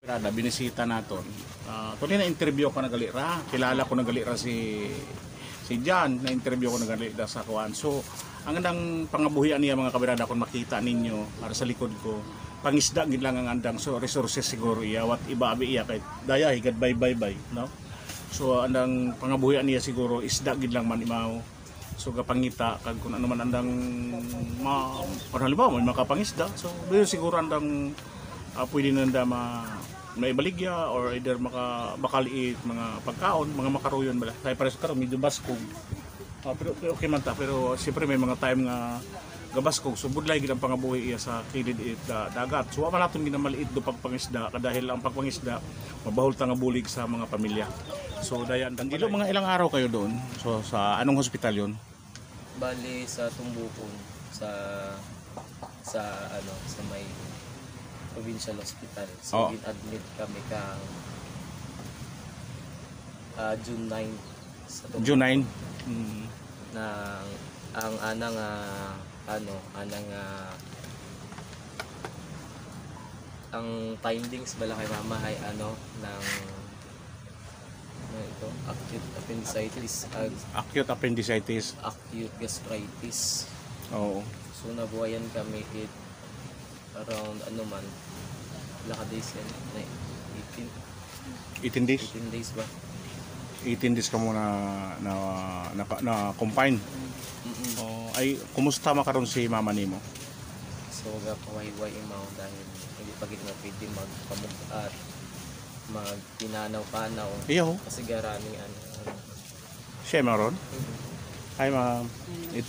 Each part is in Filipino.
Rada, binisita naton. Tuloy na interview ko nagalira. Kilala ko nagalira si John, na interview ko nagalira sa kuan. So, ang andang pangabuhian niya mga kabirada kung makita ninyo para sa likod ko. Pangisda gid lang ang andang so resources siguro iya wat iba abi iya kay daya higad bye, no? So andang pangabuhian niya siguro isda gid lang man imaw. So kapangita kag kun ano man andang halimbawa may makapangisda. So siguro andang pwede nanda maibaligya or either makaliit mga pagkaon, mga makaroyon bala. Kaya pares karon medyo baskog. Pero okay man ta, pero siyempre may mga time nga gabaskog, so budlay gid ang pangabuhi iya sa kilid dagat. So wa man naton ginamaliit do pagpangisda dahil ang pagpangisda mabahol ta nga bulig sa mga pamilya. So dayan Angelo, mga ilang araw kayo doon? So sa anong hospital yon? Bali sa Tumbukon sa may provincial hospital. So gin-admit kami kang June 9 sa Tumbukon. June 9. Na ang ang findings bala kay mama ay ng ito, acute appendicitis, Acute appendicitis. acute gastritis. Oo. So nabuhayan kami around days yan, 18 days. 18 days ba? 18 days ka muna na confine. Ay kumusta makaron si mama nimo? So gapawayway imaw dahil hindi pa gid mo pwede magpamug at magpinanaw-panaw. Iyo. Kasi garani Siya maron? Ay ma'am. Ito.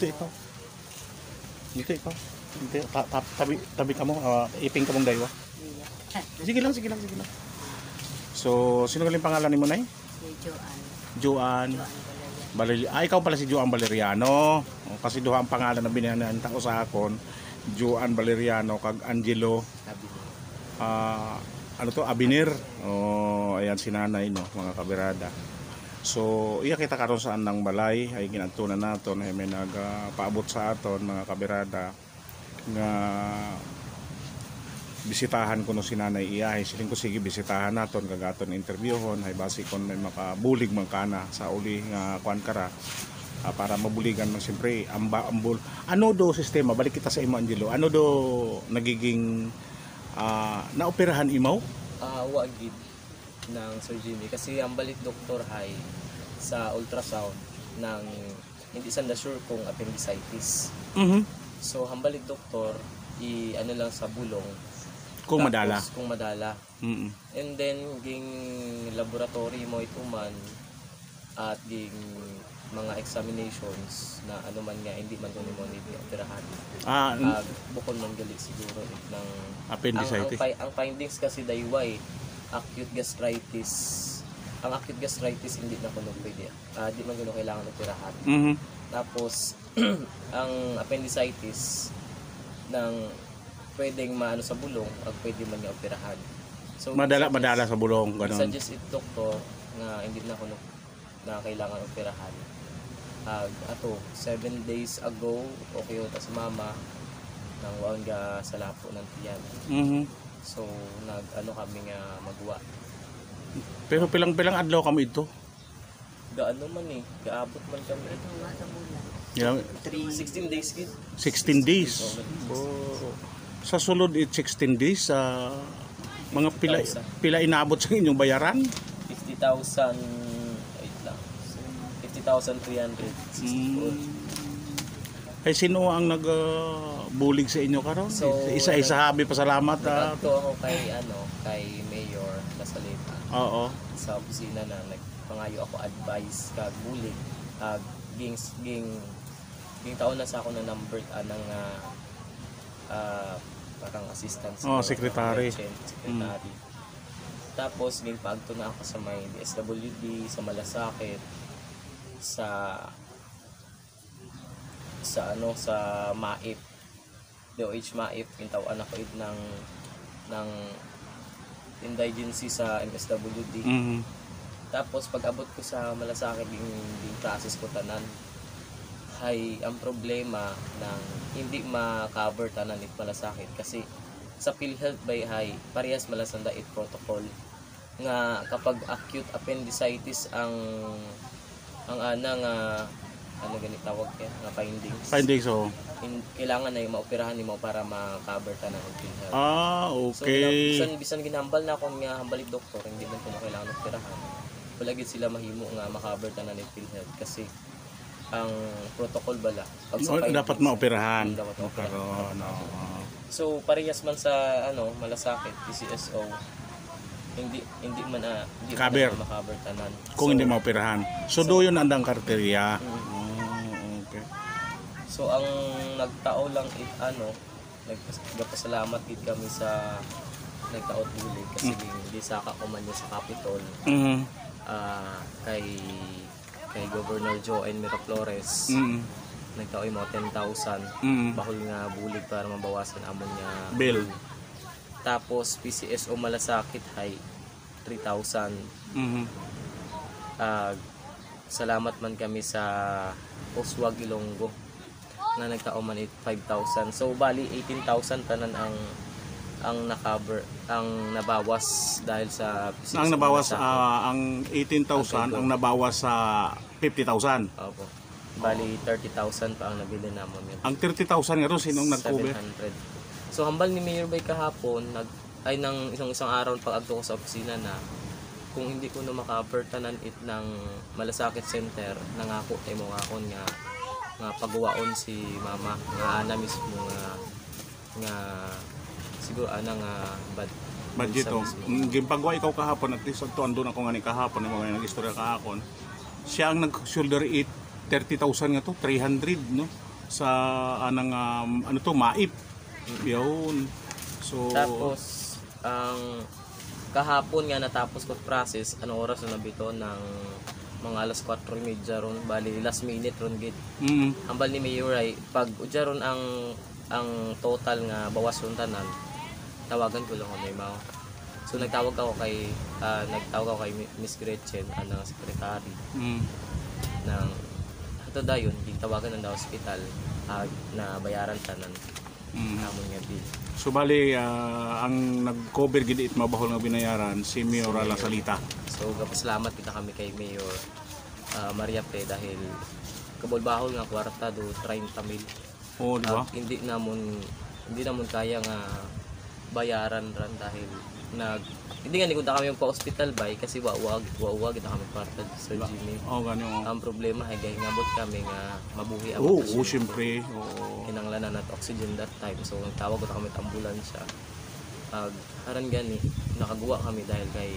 Tabi ka mo, iping ka mong daywa. Sige lang. So, sino galing pangalan ni mo, Nay? Si Joan. Ikaw pala si Joan Valeriano. Kasi duha ang pangalan na binahanan tao sa akon. Joan Valeriano kag Angelo. Abinir. Ayan si nanay, no, mga kabirada. So, iya kita karon sa andang balay ay ginadtunan naton ay may nagpaabot sa aton mga kabirada nga bisitahan ko no si nanay iya ay siling ko sige bisitahan naton kag aton interviewon ay basi kon may makabulig man kana sa uli nga kuan kara para mabuligan man siyempre ambul. Ano do sistema balik kita sa imo Angelo? Ano do nagiging naoperahan imaw? Wa gid ng surgery kasi ang balik doktor hay sa ultrasound ng hindi sanda sure kung appendicitis. So ang balik doktor lang sa bulong kung tapos, madala. And then ging laboratory mo ituman at ging mga examinations na man nga hindi man kuno mo ni operahan. Bukod man gali siguro ng appendicitis. Ang findings kasi dayway acute gastritis. Ang acute gastritis hindi na kuno pwede. Di man kuno kailangan operahan. Tapos ang appendicitis ng pwedeng maano sa bulong at pwede man nga operahan. So madala sa bulong ganon. Suggest it doktor nga hindi na kuno na kailangan operahan. 7 days ago okay ta sa mama nang waon ga sa lapo ng tiyan. So kami nga magwa. Pero pilang adlaw kami ito? Gaano man gaabot man kami. 16 days gid. 16 days. Sa sulod 16 days mga pila inaabot sa inyong bayaran? 50,000 50,300. Ay sino ang nagbulig sa inyo karon? So, isa-isa habi pasalamat. Nagto ako kay Mayor Lasaleta. Oo. Sa opisina na nagpangayo ako advice kag bulig ging taon na sa ako na number parang assistant secretary. Tapos ging pagto na ako sa may DSWD sa Malasakit sa MAIP DOH MAIP kintawan ako ng indigency sa MSWD. Tapos pag abot ko sa Malasakit yung process ko tanan hay ang problema ng hindi ma-cover tanan it Malasakit kasi sa PhilHealth by hay parehas malasanda it protocol nga kapag acute appendicitis ang ana nga ano ganit tawag kaya nga findings. Findings, so. Kailangan na yung maoperahan nimo para ma-cover ta ng PhilHealth. Okay. So bisan ginambal na akong nga hambalig doktor hindi man ko na kailangan operahan. Wala gid sila mahimo nga ma-cover ta na ni PhilHealth kasi ang protocol bala pag sa Dapat maoperahan. dapat maoperahan. Karon, So parehas man sa malasakit PCSO hindi man Cover. ma-cover tanan. Kung hindi maoperahan. So, do yun andang kriteria. Okay. So ang nagtao lang nagpasalamat gid kami sa nagtao bulig kasi hindi saka ko man niya sa Capitol. Kay Governor Joe Miraflores. Nagtaoy mo 10,000 bahol nga bulig para mabawasan amon nga Bill. tapos PCSO malasakit hay 3,000. Salamat man kami sa Oswag Ilonggo na nagtao man 5,000. So bali 18,000 tanan ang na-cover, ang nabawas dahil sa PCSO. Ang nabawas malasakit. ang 18,000 ang nabawas sa 50,000. Opo. Bali 30,000 pa ang nabili namon yun. Ang 30,000 nga ron sinong nag-cover? 700. So hambal ni Mayor Bay kahapon ay nang isang araw pag agto ko sa opisina na kung hindi ko na maka-cover tanan it ng malasakit center nangako tay mo akon nga pagawaon si mama nga ana mismo nga siguro ana nga Budget to. Gimpagwa ikaw kahapon at least to andun ako nga ni kahapon mo nga nag-istorya kahapon. Siya ang nag-shoulder it 30,000 nga to, 300 no sa anang ano to maip. Yun. So tapos ang kahapon nga natapos ko process ano oras na nabito ng mga alas 4:30 ron bali last minute ron gid. Hambal ni Mayor ay pag udya ron ang total nga bawas ron tanan tawagan ko lang ako mao. So nagtawag ako kay Miss Gretchen anang secretary ng ato dayon gitawagan ng hospital na bayaran tanan amon nga bill. So bali ang nag-cover gid it mabahol nga binayaran si Mayor La Salita. So gapasalamat kita kami kay Mayor Maria Pe dahil kabulbahol nga kwarta do 30,000. Oh, di ba? Hindi namon kaya nga bayaran ran dahil hindi nga nikuta kami pa hospital bay kasi wawag kita kami kwarta Sir Jimmy. Oh, ganyan. Ang problema ay gahingabot kami nga mabuhi ang syempre. Oo. Kinanglanan at oxygen that time. So nagtawag ko kami ambulansya. Haran gani nakaguwa kami dahil kay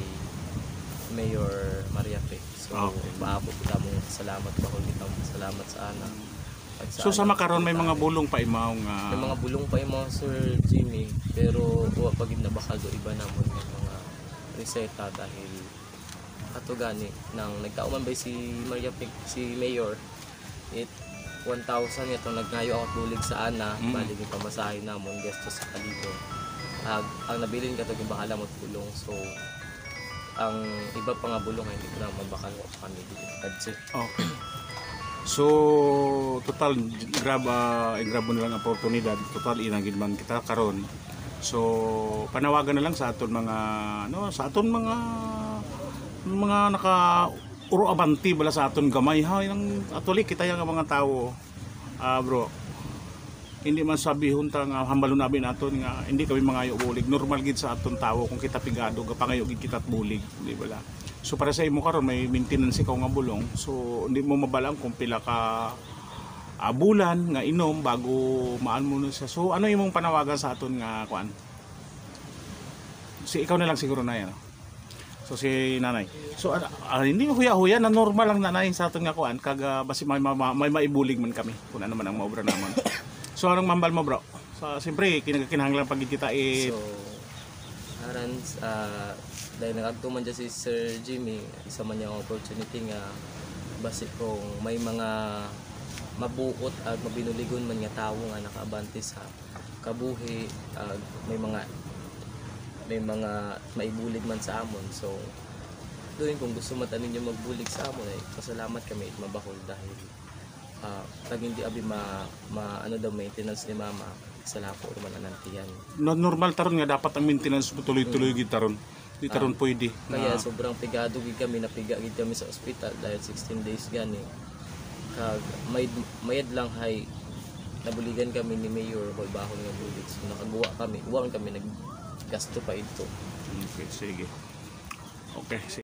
Mayor Maria Pe. So paabot kita mo salamat bahol kita salamat sa ana. So sa makaron may mga bulong pa imaw nga may mga bulong pa yung mga Sir Jimmy pero huwa pag nabakal do iba namon ng mga reseta dahil ato gani nang nagkauman ba si Mayor it 1,000 itong nagngayo ako tulig sa ana bali yung pamasahe namon gesto sa kalibo ang nabilin ka to bahala mo tulong so ang iba pa nga bulong ay hindi ko na mabakal ko kami that's it. Okay. So total grab mo nilang oportunidad total inagid man kita karon. So panawagan na lang sa aton mga mga naka uro abanti bala sa aton gamay ha nang atulik kita yang mga tao bro. Hindi man sabihon ta nga hambalon nabi naton nga hindi kami mangayo bulig normal gid sa aton tao kung kita pigado gapangayo gid kita bulig di bala. So para sa imo karon may maintenance ikaw nga bulong. So hindi mo mabalang kung pila ka bulan nga inom bago maan mo na siya. So ano imong panawagan sa aton nga kuan? Si ikaw na lang siguro na yan. So si nanay. So hindi huya-huya na normal lang nanay sa aton nga kuan kag basi may maibulig man kami kung ano man ang maobra namon. So anong mambal mo bro? So siyempre kinahanglan pag kita So aran dahil nagagtuman dyan si Sir Jimmy, isa man yung opportunity nga basi kung may mga mabuot at mabinuligon man nga tawo nga nakaabante sa kabuhi, may mga maibulig man sa amon. So doon kung gusto mata ninyo magbulig sa amon ay pasalamat kami at mabahol dahil pag hindi abi ano daw maintenance ni mama sa lapo man anantiyan. No, normal taron nga dapat ang maintenance mo tuloy-tuloy gid taron. Di taron pwede. Kaya sobrang pigado gid kami, napiga gid kami sa ospital dahil 16 days gani. Kag mayad lang hay nabuligan kami ni Mayor Balbahon nga bulig. So nakaguwa kami, uwan kami naggasto pa ito. Okay, sige. Okay, sige.